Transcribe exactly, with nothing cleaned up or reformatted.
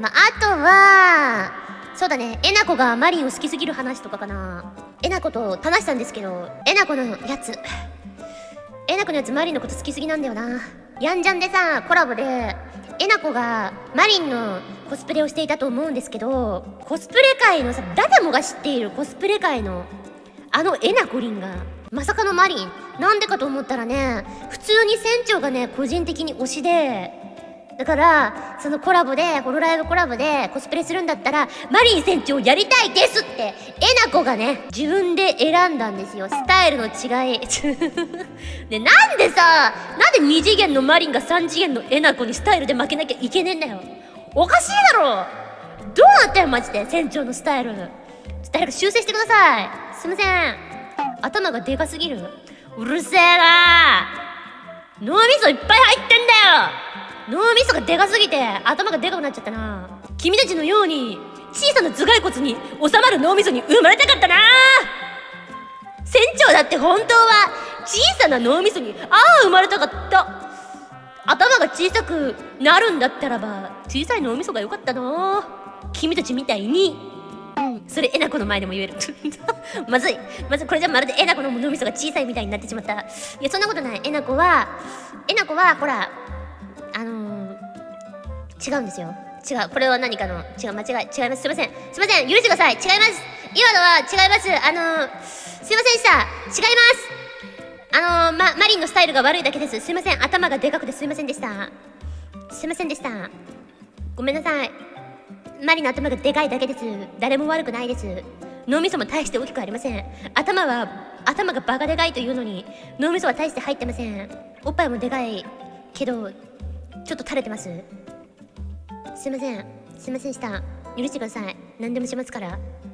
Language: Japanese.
まあ、あとは、そうだね、えなこがマリンを好きすぎる話とかかな。えなこと話したんですけど、えなこのやつ、えなこのやつマリンのこと好きすぎなんだよな。ヤンジャンでさ、コラボで、えなこがマリンのコスプレをしていたと思うんですけど、コスプレ界のさ、誰もが知っているコスプレ界の、あのえなこりんが、まさかのマリン。なんでかと思ったらね、普通に船長がね、個人的に推しで、だから、そのコラボで、ホロライブコラボでコスプレするんだったら、マリン船長やりたいですって、えなこがね、自分で選んだんですよ。スタイルの違い。ね、なんでさ、なんでに次元のマリンがさん次元のえなこにスタイルで負けなきゃいけねえんだよ。おかしいだろ。どうなったよ、マジで、船長のスタイル。誰か修正してください。すいません。頭がでかすぎる。うるせえな。脳みそいっぱい入ってんだよ。脳みそがでかすぎて頭がでかくなっちゃったな。君たちのように小さな頭蓋骨に収まる脳みそに生まれたかったな。船長だって本当は小さな脳みそにああ生まれたかった。頭が小さくなるんだったらば小さい脳みそが良かったな。君たちみたいに。うん、それえなこの前でも言える。まずいまずい、これじゃまるでえなこの脳みそが小さいみたいになってしまった。いや、そんなことない。えなこはえなこはほら、あのー、違うんですよ。違う。これは何かの違う、間違い、違います。すいません。すいません。許してください。違います。今のは違います。あのー、すいませんでした。違います。あのー、ま、マリンのスタイルが悪いだけです。すいません。頭がでかくてすいませんでした。すいませんでした。ごめんなさい。マリンの頭がでかいだけです。誰も悪くないです。脳みそも大して大きくありません。頭は、頭がバカでかいというのに、脳みそは大して入ってません。おっぱいもでかいけど、ちょっと垂れてます。すいません。すいませんでした。許してください。何でもしますから。